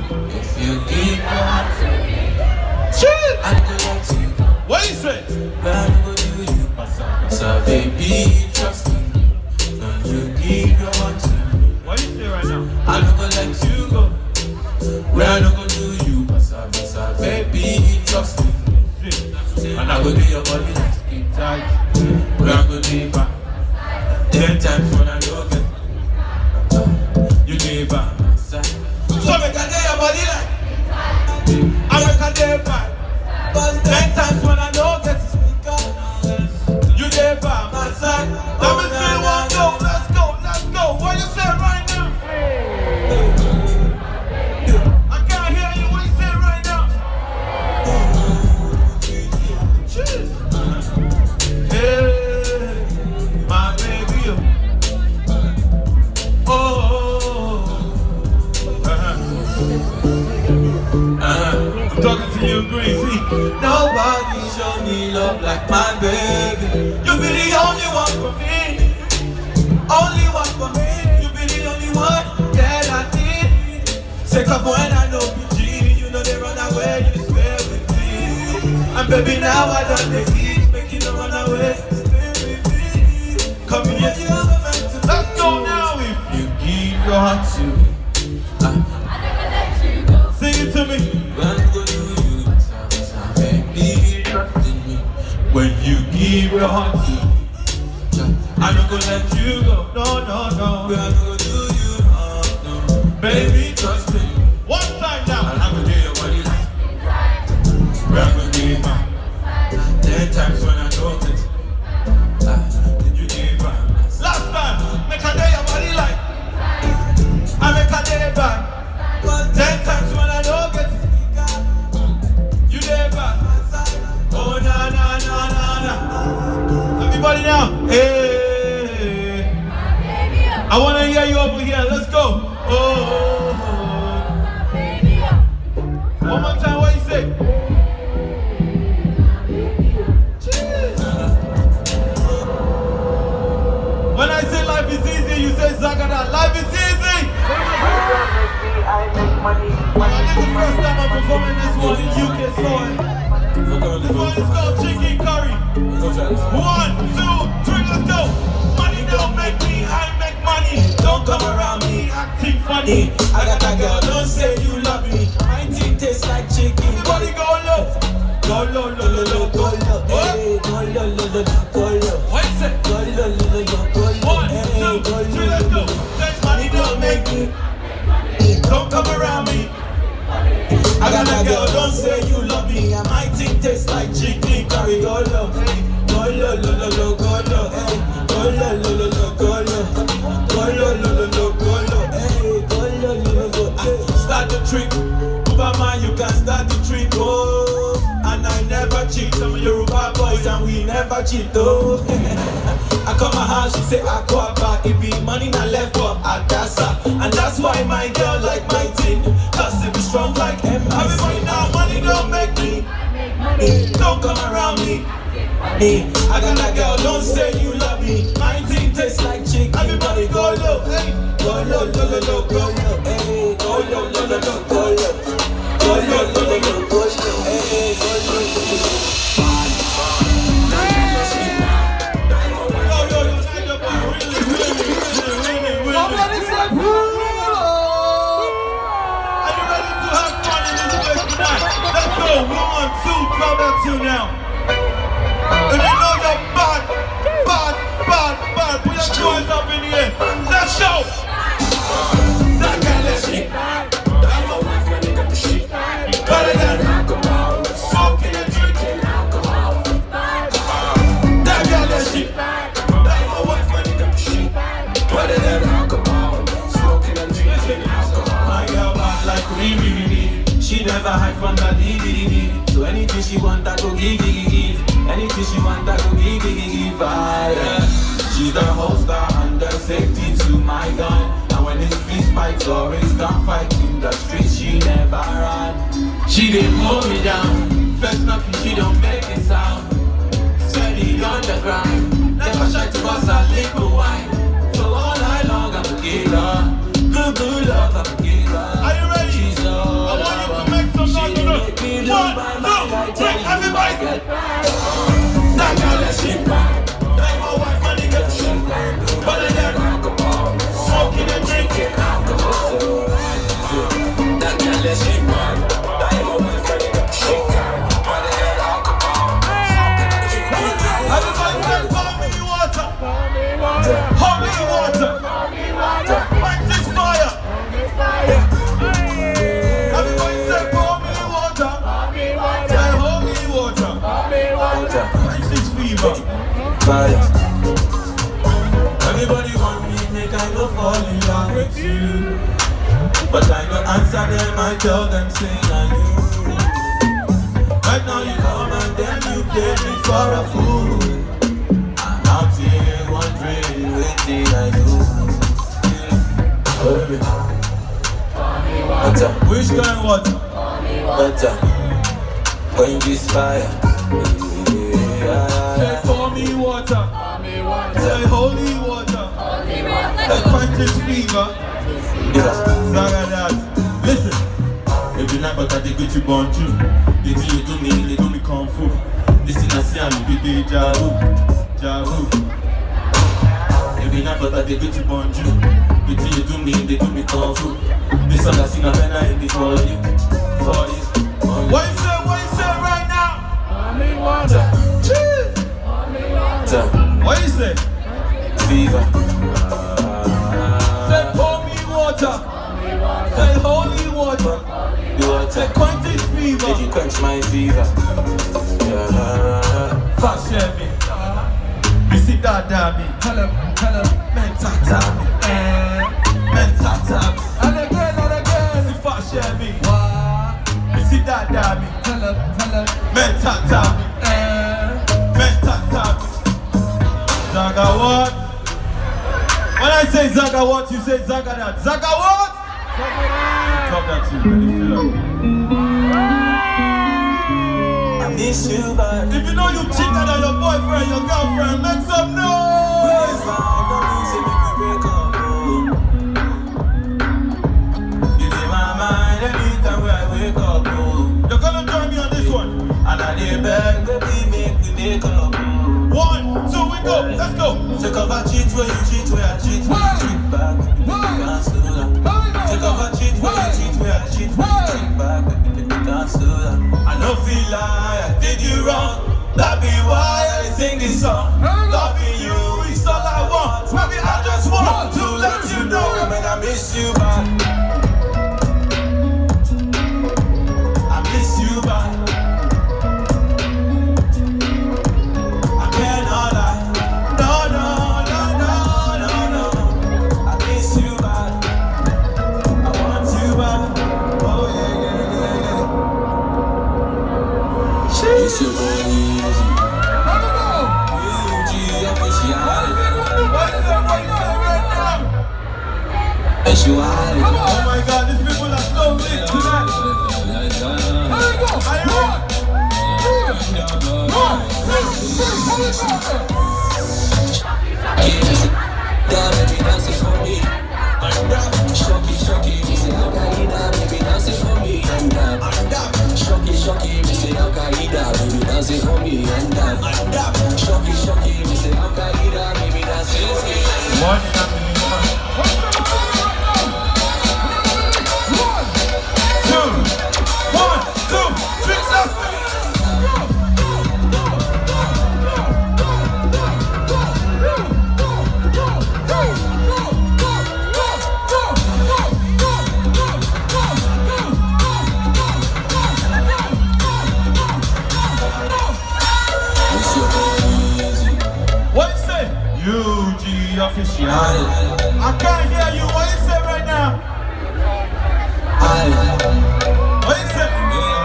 If you give your heart to me, I go let you go. What you say? But I go do you. So baby, trust me. When you give your heart to me, What you say right now? I no go let you go. Where I no go do you, basa, baby, trust me. And I go do your body like skin tight. Where I go do it back. 10 times when I don't get you do it back. So make I do your body like I make I do it back. 10 times when I don't get you do it back, my side. Let me see one go, let's go. What you say right now? I can't hear you, what you say right now? Cheers. Hey, my baby. Oh, I'm talking to you, Green. See, nobody show me love like my baby. You be the only one for me. Only one for me. You be the only one that I need. Take up when I know PG. You know they run away, you stay with me. And baby, now I done the heat, making them run away. Stay with me. Come here, you have a man to let's go now. If you give your heart to me, I never let you go. Sing it to me. When I go do you, baby, trust in me. When you give your heart to me, I'm not gonna let you go. No. We're not gonna do you, no. Baby, trust me. One time now. I'm gonna do your body like we're not gonna do it back. 10 times when I don't get did you do it back? Last time, make I do your body like I make I do it back. 10 times when I don't get you do it back. Oh, na. Everybody now. Hey. I want to hear you over here. Let's go. Oh. One more time. What you say? When I say life is easy, you say Zagada. Life is easy. I make money. This is the first time I'm performing this one in UK soil. This one is called chicken curry. 1, 2, 3, let's go. Money don't make me, I make money. Don't come around me acting funny. I got a girl, don't say you love me. My team tastes like chicken. Everybody go low. Go low. Hey, go low. What is it? Go low. 1, 2, 3, let's go. Money don't make me. Don't come around me. I got a girl, don't say you love me. And my team tastes like chicken curry. Go low. Go low. Hey, go low. Start the trick. Superman, you can start the trick. Oh, and I never cheat. Some of Yoruba boys and we never cheat. Oh, I come my house, she say I go back. It be money not left for Adasa. And that's why my girl like my team. Cause it be strong like everybody now, money don't make me. Don't come around me. I got a girl, don't say you love me. My team tastes like chicken. Everybody go low, hey. Go low, hey. Go low, hey. Somebody say are you ready to have fun in this place tonight? Let's go, 1, 2, drop that 2 now. If you know you're bad, put your joints up in the air. Let's go! That guy, let's shit. That's my wife when they got the shit. Better than alcohol, smoking and drinking alcohol. That guy, let's shit. That's my wife when they got the shit. Better than alcohol, smoking and drinking alcohol. My girl bad like me. She never hide from the DVD. So anything she want, I go give. Anything she want, I go give. Yeah. She's the holster and the safety to my gun. And when it's fist fights or it's gunfight in the street, she never run. She didn't hold me down. First knocking, she don't make a sound. Steady on the ground. Never shy to bust a liquor wine. So all night long, I'm a killer. Good love, I'm a killer. Are you ready? She's fever. Fire. Everybody want me, make I go fall in love with you. But I don't answer them, I tell them, say I you. Right now you come and then you play me for a fool. I'm out here wondering, waiting I do. Water. Which kind of water? Water. When this fire. Say pour me water. Say holy water. Say quench this fever. Zagadat. Listen. Every night but I take you born you. They do you do me, they do me kung fu. Listen I see I'm the day Jaru. Every night but I take you born you. They do you do me, they do me kung fu. This song I sing a pen I hit for you. For you. What you say right now? Water. What you say? Fever. Say pour me water. Say holy water. Say quench this fever. Did you quench my fever? Fast share me. Me see that me. Tell him. Men tata me. Men tata me. And again. See fast share me. Me see that me. Tell him. Men tata me. Men tata me. Zaga what? When I say Zaga what, you say Zaga that. Zaga what? Talk that too. Let me feel up. I miss you, but If you know you cheated on your boyfriend, your girlfriend, make some noise! You in my mind anytime when I wake up. You're gonna join me on this one. And I dey beg, baby, make me make up. 1, 2, we go. Let's go. Take off a cheat where you cheat, where I cheat, where you cheat back. Can't slow down. Take off a cheat where you cheat, where I cheat, where you cheat back. Can't slow down. I know feel like I did you wrong. That be why I sing this song. Loving you is all I want. Maybe I just want to let you know. Man, I miss you, man. I miss you, man. I cannot lie. No. I miss you, man. I want you, man. Oh yeah. Miss you, boy, easy. UG official. What is that right now? Miss you, Oh my God, these people are so lit tonight. Are you ready? Baby, dance it for me. Shocky, me say Al-Qaeda, baby, dance it for me. Shocky, me say Al-Qaeda, baby, dance it for me. Shocky, me say Al-Qaeda, baby, dance it for me. One in a million. 1, 2, 3, stop. What you say? UG official. I can't hear you. What you say right now? What you say?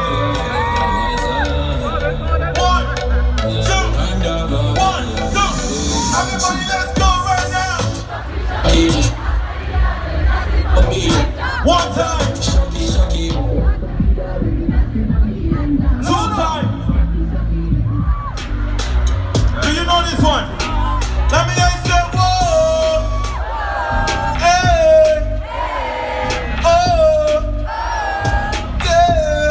1, 2, 1, 2. Everybody, let's go right now. 1 time. 2 times. Do you know this one? Let me hear you say, whoa. Hey. Oh. Yeah.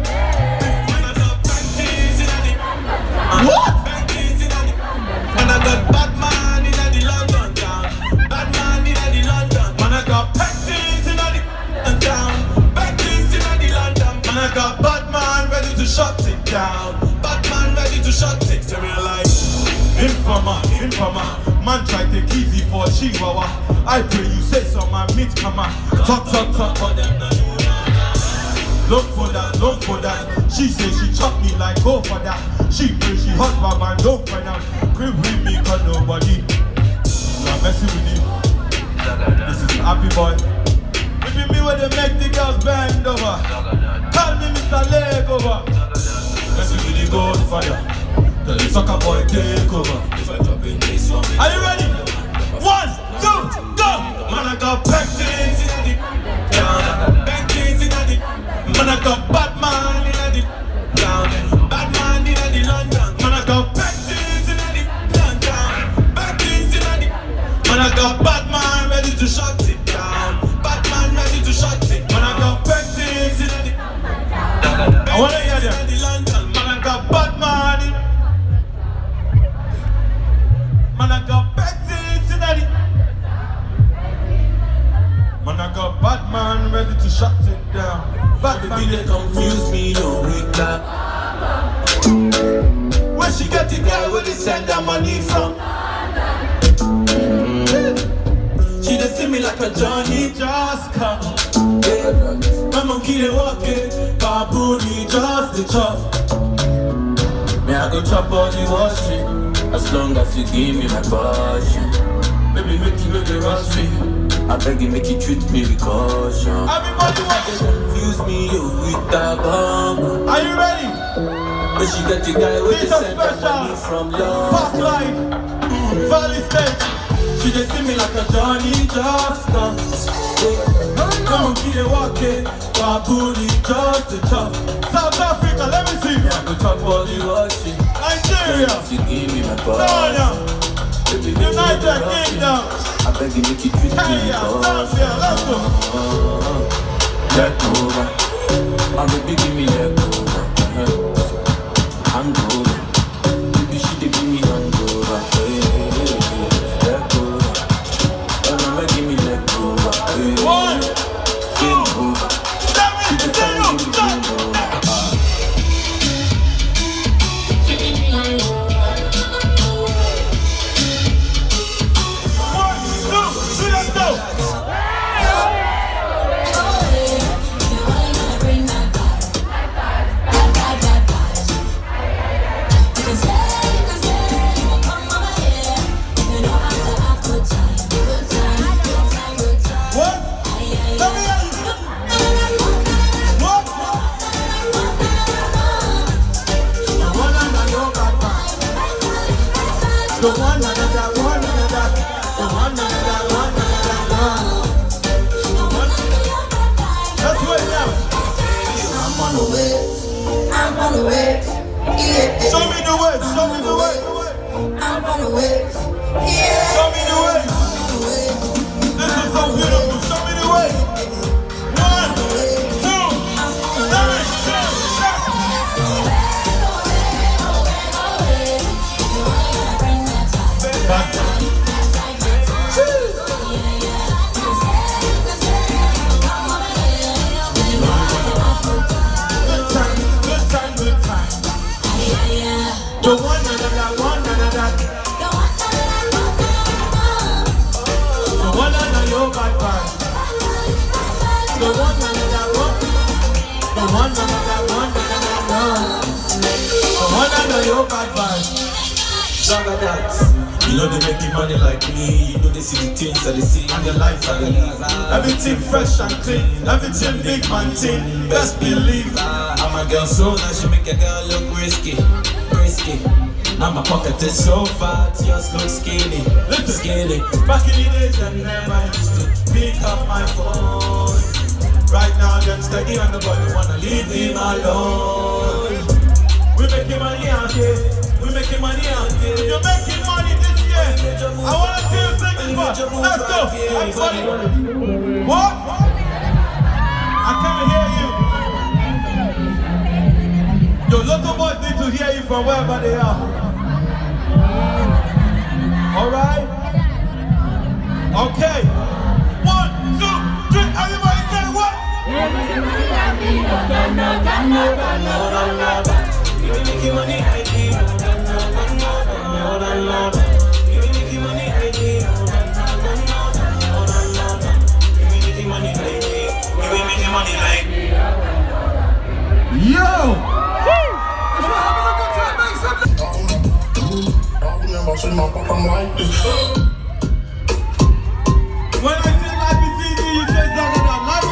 What? When I got bad man in the London town. Bad man in the London. Man, I got panties in the Town. Bad things in the London. Man, I got bad man ready to shut it down. Bad man ready to shut it to real life. Informer. Man try take easy for Chihuahua. I pray you say some man meet kama. Talk. But them not do Look for that. She say she chop me like go for that. She feel she husband man, don't find out. Crib with me cause nobody not messing with you. This is happy boy. If you me where they make the girls bend over. Call me Mr. Leg over. Messing with the gold fire. Tell the sucker boy take over. If I drop in this one. Are you ready? 1, 2, go! Man I got back things in the back things in the man I got Batman in the Batman in the London. Man I got back things in the London. Back things in the man I got Batman ready to shut it down. Batman ready to shut it. Man I got back things in the I wanna hear them. Man I got Batman in. Man I got back things in the man I got Batman ready to shut it down. Batman they confuse me, no with that. Where she get the guy where they send her money from? She just see me like a Johnny just come. My monkey they walking, baboon he just the chop. Me I go chop all the washing, as long as you give me my passion. Baby make you look the rush me. I beg you make you treat me with caution. Everybody want to confuse me with that bomb. Are you ready? But she got the guy with the send money from love. Parklife, Valley State. She just see me like a Johnny just come. Come on, keep it walking. Babuni just the chop. South Africa, let me see. I could chop all the washing. Nigeria. She give me my ball. United Kingdom. I beg you make you treat me let's go. Let over. My baby give me let over. Hand over. Baby she dey give me hand over. Let over. Mama give me let over. 1, 2, 7, 8, 9, 10. Show me the way, show me the way. I'm on the way. Yeah. Show me the way. This is so beautiful. Show me the way. 1, 2, 7, 8. The one another, one another. The one another, your bad vibe. The one another, one. The one another, one another. The one another, your bad vibe. Saga that. You know they making money like me. You know they see the things that they see in their life that they live. Everything fresh and clean. Everything big man thing. Best believe. I'm a girl so nice, she make a girl look risky. Now my pocket is so fat, just look skinny. Skinny. Back in the days I never used to pick up my phone. Right now them steady and nobody wanna leave him alone. We making money out here. We making money out here. You're making money this year. I wanna see you singing for. Let's go. Everybody. What? I can't hear you. Your local boys need to hear you from wherever they are. Alright? Okay. 1, 2, 3, everybody say what? Yo! If you're having a good time, make When I say life is easy, you say Zagada, life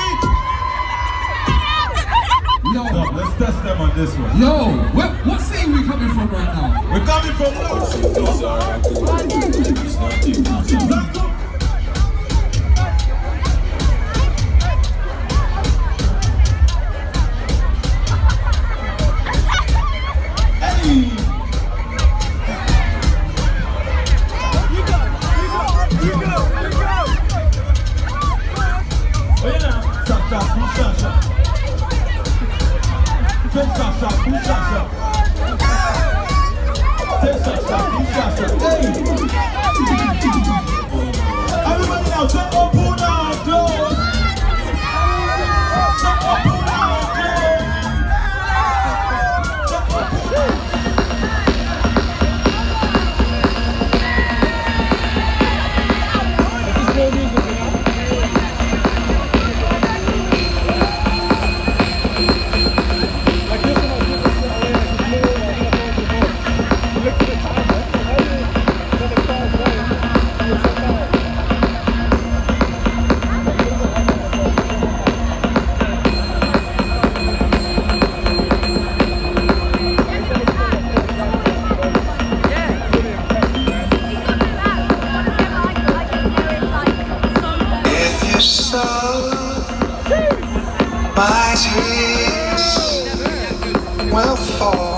is easy? Yo, So, let's test them on this one. yo, what scene we coming from right now? We're coming from everybody now, say open our doors. Say open our doors. My tears will fall.